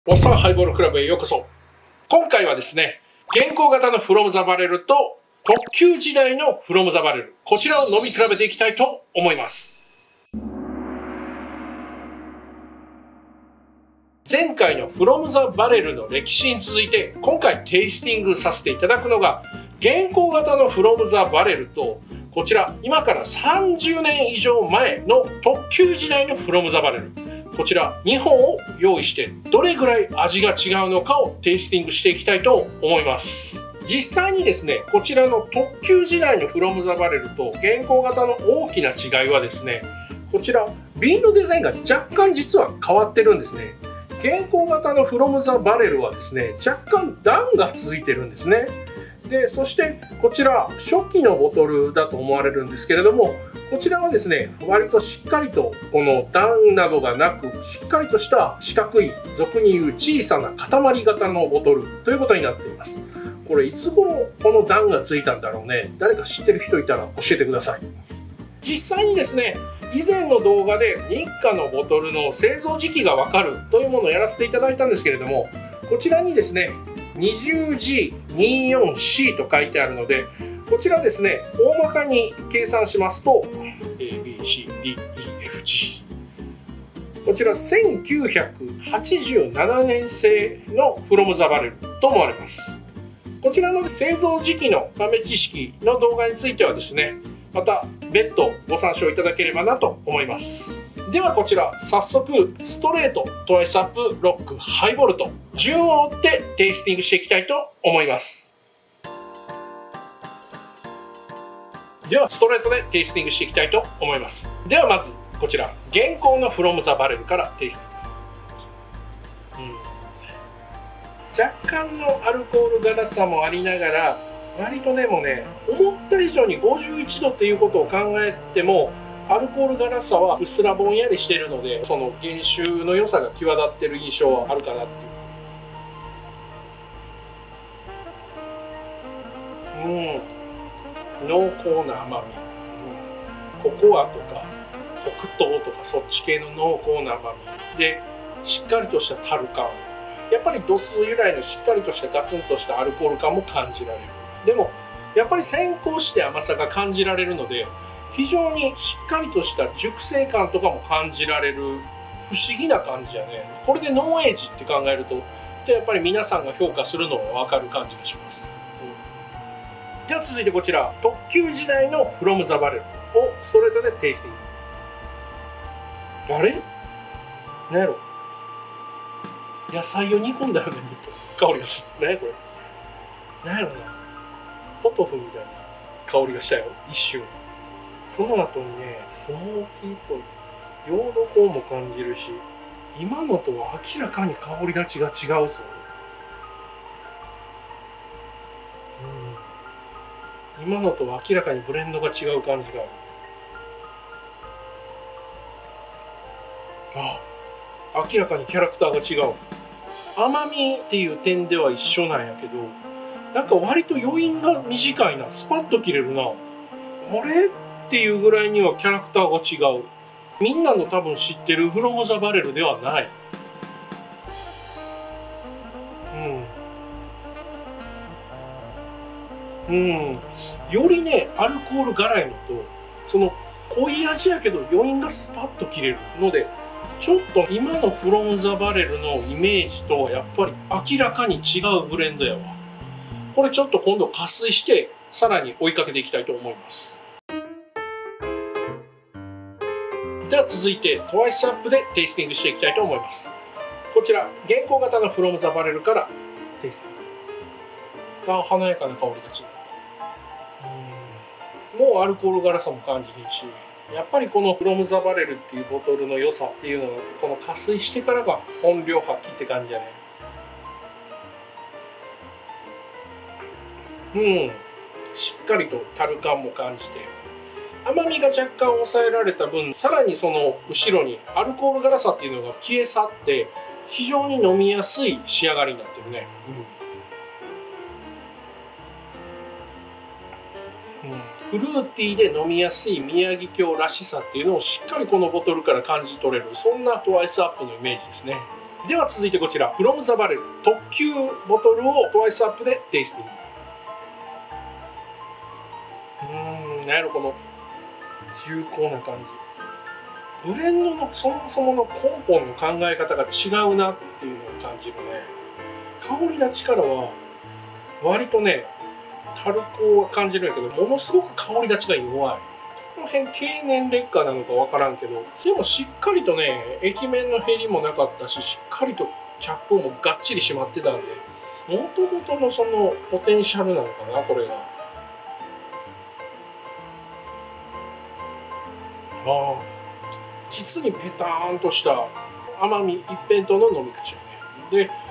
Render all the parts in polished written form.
おっさんハイボールクラブへようこそ。今回はですね、現行型のフロムザバレルと特急時代のフロムザバレル、こちらを飲み比べていきたいと思います。前回のフロムザバレルの歴史に続いて、今回テイスティングさせていただくのが、現行型のフロムザバレルと、こちら今から30年以上前の特急時代のフロムザバレル。こちら2本を用意してどれぐらい味が違うのかをテイスティングしていきたいと思います。実際にですね、こちらの特急時代のフロムザバレルと現行型の大きな違いはですね、こちら瓶のデザインが若干実は変わってるんですね。現行型のフロムザバレルはですね、若干段がついてるんですね。で、そしてこちら初期のボトルだと思われるんですけれども、こちらはですね、割としっかりとこの段などがなく、しっかりとした四角い、俗に言う小さな塊型のボトルということになっています。これいつ頃この段がついたんだろうね。誰か知ってる人いたら教えてください。実際にですね、以前の動画で日課のボトルの製造時期がわかるというものをやらせていただいたんですけれども、こちらにですね、20G24C と書いてあるので、こちらですね、大まかに計算しますと ABCDEFG、 こちら1987年製のフロムザバレルと思われます。こちらの製造時期の豆知識の動画についてはですね、また別途ご参照いただければなと思います。ではこちら早速ストレート、トワイスアップ、ロック、ハイボールと順を追ってテイスティングしていきたいと思います。ではストレートでテイスティングしていきたいと思います。ではまずこちら現行のフロムザバレルからテイスティング。若干のアルコール辛さもありながら、割とでもね、思った以上に51度っていうことを考えてもアルコール辛さはうっすらぼんやりしているので、その原酒の良さが際立っている印象はあるかなっていう。濃厚な甘み、ココアとか黒糖とかそっち系の濃厚な甘みで、しっかりとした樽感、やっぱり度数由来のしっかりとしたガツンとしたアルコール感も感じられる。でもやっぱり先行して甘さが感じられるので、非常にしっかりとした熟成感とかも感じられる不思議な感じやね。これでノンエイジって考えるとやっぱり皆さんが評価するのは分かる感じがします。では続いてこちら特急時代のフロムザバレルをストレートでテイスティング。あれ何やろ、野菜を煮込んだよね、香りがする。何やこれ、何やろな、ポトフみたいな香りがしたよ一瞬。その後にね、スモーキーっぽいヨードコーンも感じるし、今のとは明らかに香りが違うぞ。今のとは明らかにブレンドが違う感じがある。明らかにキャラクターが違う。甘みっていう点では一緒なんやけど、なんか割と余韻が短いな、スパッと切れるな、あれっていうぐらいにはキャラクターが違う。みんなの多分知ってるフロムザバレルではない。よりねアルコール辛いのと、その濃い味やけど余韻がスパッと切れるので、ちょっと今のフロムザバレルのイメージとはやっぱり明らかに違うブレンドやわ。これちょっと今度加水してさらに追いかけていきたいと思います。では続いてトワイスアップでテイスティングしていきたいと思います。こちら現行型のフロムザバレルからテイスティング。華やかな香りが違う。もうアルコール辛さも感じるし、やっぱりこのフロムザバレルっていうボトルの良さっていうのはこの加水してからが本領発揮って感じやね。しっかりと樽感も感じて、甘みが若干抑えられた分、さらにその後ろにアルコール辛さっていうのが消え去って非常に飲みやすい仕上がりになってるね。フルーティーで飲みやすい宮城郷らしさっていうのをしっかりこのボトルから感じ取れる、そんなトワイスアップのイメージですね。 では続いてこちら、フロムザバレル特級ボトルをトワイスアップでテイスティング。なんやろ、この重厚な感じ。ブレンドのそもそもの根本の考え方が違うなっていうのを感じるね。香り立ちからは割とね、タルコを感じるんやけど、ものすごく香り立ちが弱い。この辺経年劣化なのかわからんけど、でもしっかりとね、液面の減りもなかったし、しっかりとキャップもがっちり閉まってたんで、もともとのそのポテンシャルなのかな、これが。ああ、実にペターンとした甘み一辺倒の飲み口よね。で、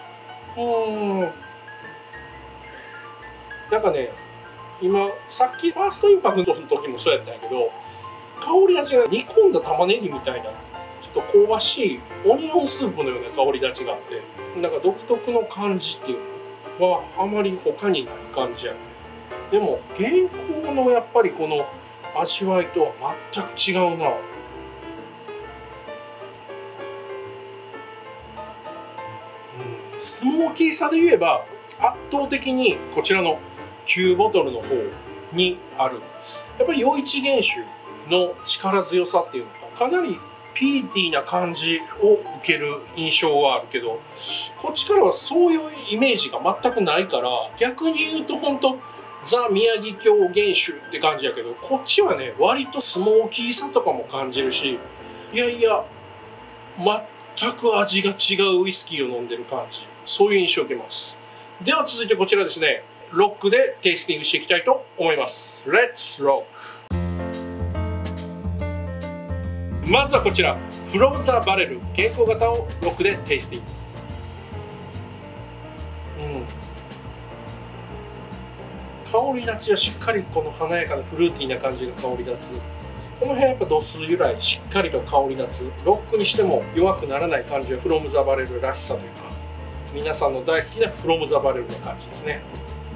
なんかね、今さっきファーストインパクトの時もそうやったんやけど、香り立ちが煮込んだ玉ねぎみたいな、ちょっと香ばしいオニオンスープのような香り立ちがあって、なんか独特の感じっていうのはあまり他にない感じやね。でも現行のやっぱりこの味わいとは全く違うな。スモーキーさで言えば圧倒的にこちらの旧ボトルの方にある、やっぱり余市原酒の力強さっていうのがかなりピーティーな感じを受ける印象はあるけど、こっちからはそういうイメージが全くないから、逆に言うと本当ザ・宮城郷原酒って感じやけど、こっちはね割とスモーキーさとかも感じるし、いやいや全く味が違うウイスキーを飲んでる感じ、そういう印象を受けます。では続いてこちらですね、ロックでテイスティングしていきたいと思います。Let's Rock。 まずはこちら From the Barrel 原稿型をロックでテイスティング。香り立ちはしっかりこの華やかなフルーティーな感じが香り立つ。この辺やっぱ度数由来しっかりと香り立つ、ロックにしても弱くならない感じはフロムザバレルらしさというか、皆さんの大好きなフロムザバレルの感じですね。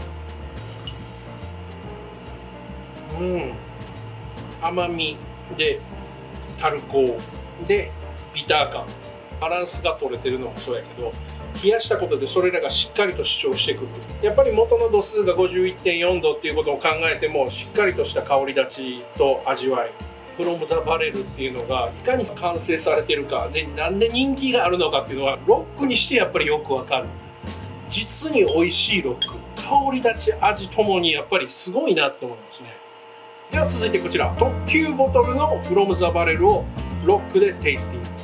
甘みでタルコでビター感、バランスが取れてるのもそうやけど、冷やしたことでそれらがしっかりと主張してくる。やっぱり元の度数が 51.4 度っていうことを考えてもしっかりとした香り立ちと味わい、フロムザバレルっていうのがいかに完成されてるかで、なんで人気があるのかっていうのはロックにしてやっぱりよくわかる。実に美味しいロック、香り立ち味ともにやっぱりすごいなって思いますね。では続いてこちら特級ボトルのフロムザバレルをロックでテイスティング。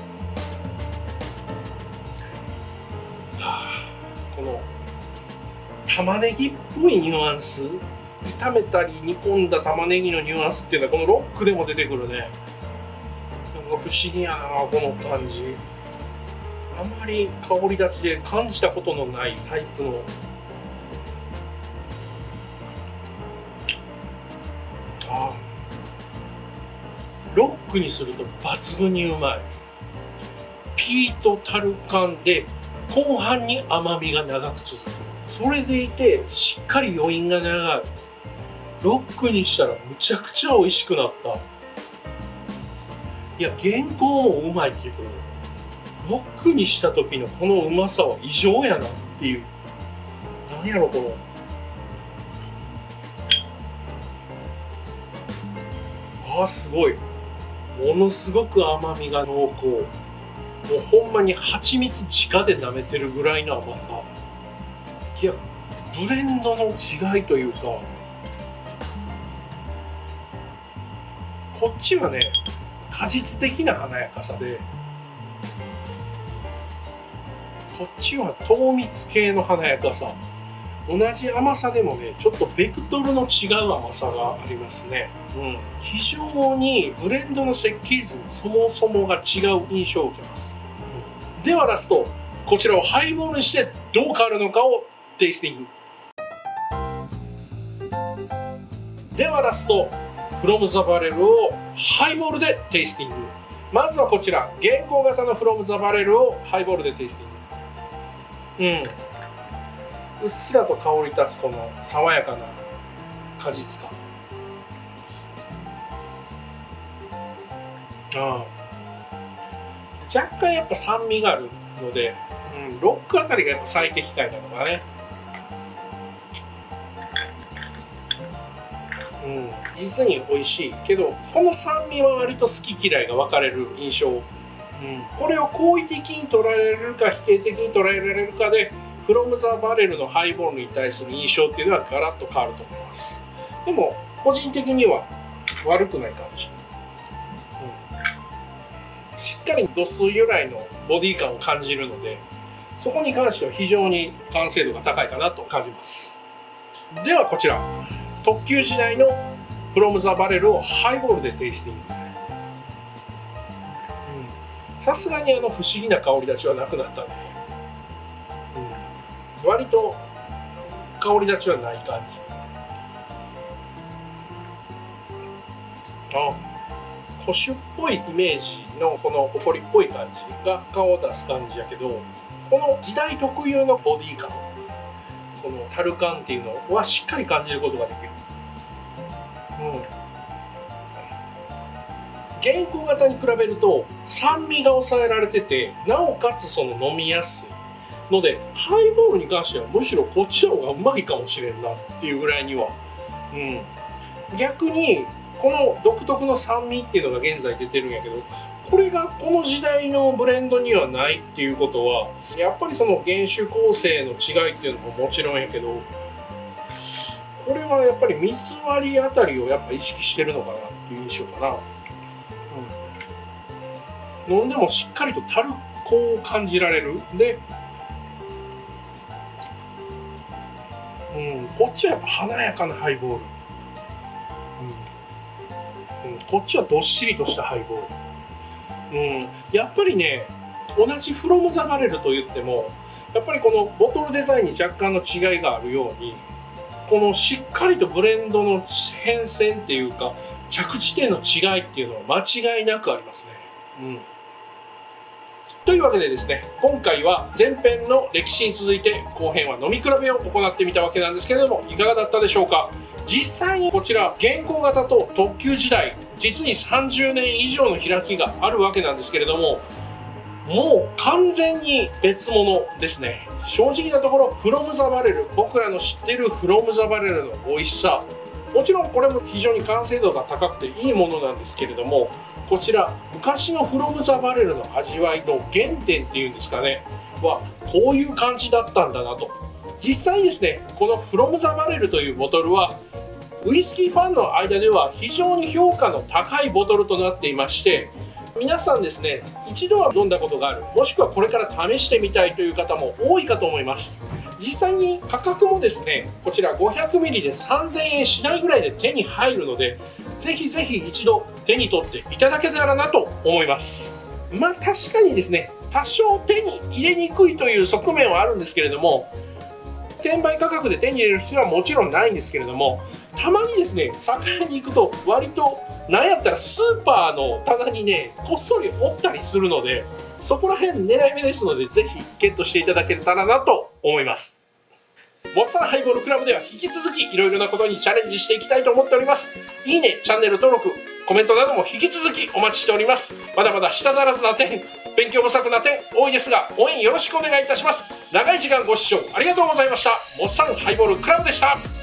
この玉ねぎっぽいニュアンス、炒めたり煮込んだ玉ねぎのニュアンスっていうのはこのロックでも出てくるね。なんか不思議やなこの感じ。あまり香り立ちで感じたことのないタイプの、ロックにすると抜群にうまい。ピートタルカンで後半に甘みが長く続く。それでいてしっかり余韻が長い。ロックにしたらむちゃくちゃ美味しくなった。いや原稿もうまいけど、ロックにした時のこのうまさは異常やなっていう。何やろこの、すごい、ものすごく甘みが濃厚。もうほんまに蜂蜜直で舐めてるぐらいの甘さ。いやブレンドの違いというか、こっちはね果実的な華やかさで、こっちは糖蜜系の華やかさ。同じ甘さでもねちょっとベクトルの違う甘さがありますね。非常にブレンドの設計図そもそもが違う印象を受けます。ではラスト、こちらをハイボールにしてどう変わるのかをテイスティング。ではラスト、フロムザバレルをハイボールでテイスティング。まずはこちら原稿型のフロムザバレルをハイボールでテイスティング。うっすらと香り立つこの爽やかな果実感。若干やっぱ酸味がある。 ので、ロックあたりがやっぱ最適解なのかね。実に美味しいけど、この酸味は割と好き嫌いが分かれる印象。これを好意的に捉えられるか否定的に捉えられるかで、フロムザバレルのハイボールに対する印象っていうのはガラッと変わると思います。でも個人的には悪くない感じ。しっかり度数由来のボディ感を感じるので、そこに関しては非常に完成度が高いかなと感じます。ではこちら、特級時代のフロムザバレルをハイボールでテイスティング。さすがに不思議な香り立ちはなくなったね。割と香り立ちはない感じ。古酒っぽいイメージのこのホコリっぽい感じが顔を出す感じやけど、この時代特有のボディ感、このタル感っていうのはしっかり感じることができる。現行型に比べると酸味が抑えられてて、なおかつその飲みやすいので、ハイボールに関してはむしろこっちの方がうまいかもしれんなっていうぐらいには、逆にこの独特の酸味っていうのが現在出てるんやけど、これがこの時代のブレンドにはないっていうことは、やっぱりその原酒構成の違いっていうのももちろんやけど、これはやっぱり水割りあたりをやっぱ意識してるのかなっていう印象かな。飲んでもしっかりとタルコを感じられる。で、こっちはやっぱ華やかなハイボール。こっちはどっしりとしたハイボール。やっぱりね、同じフロムザバレルといっても、やっぱりこのボトルデザインに若干の違いがあるように、このしっかりとブレンドの変遷っていうか、着地点の違いっていうのは間違いなくありますね。というわけでですね、今回は前編の歴史に続いて後編は飲み比べを行ってみたわけなんですけれども、いかがだったでしょうか。実際にこちら現行型と特級時代、実に30年以上の開きがあるわけなんですけれども、もう完全に別物ですね。正直なところ、フロムザバレル、僕らの知ってるフロムザバレルの美味しさ、もちろんこれも非常に完成度が高くていいものなんですけれども、こちら昔のフロムザバレルの味わいの原点っていうんですかねはこういう感じだったんだなと。実際にですね、このフロムザバレルというボトルはウイスキーファンの間では非常に評価の高いボトルとなっていまして、皆さんですね、一度は飲んだことがある、もしくはこれから試してみたいという方も多いかと思います。実際に価格もですね、こちら 500ml で3000円しないぐらいで手に入るので、ぜひぜひ一度手に取っていただけたらなと思います。まあ確かにですね、多少手に入れにくいという側面はあるんですけれども、転売価格で手に入れる必要はもちろんないんですけれども、たまにですね、酒屋に行くと割となんやったらスーパーの棚にね、こっそりおったりするので、そこら辺狙い目ですので、ぜひゲットしていただけたらなと思います。モッサンハイボールクラブでは引き続きいろいろなことにチャレンジしていきたいと思っております。いいね、チャンネル登録、コメントなども引き続きお待ちしております。まだまだ舌足らずな点、勉強不足な点多いですが、応援よろしくお願いいたします。長い時間ご視聴ありがとうございました。モッサンハイボールクラブでした。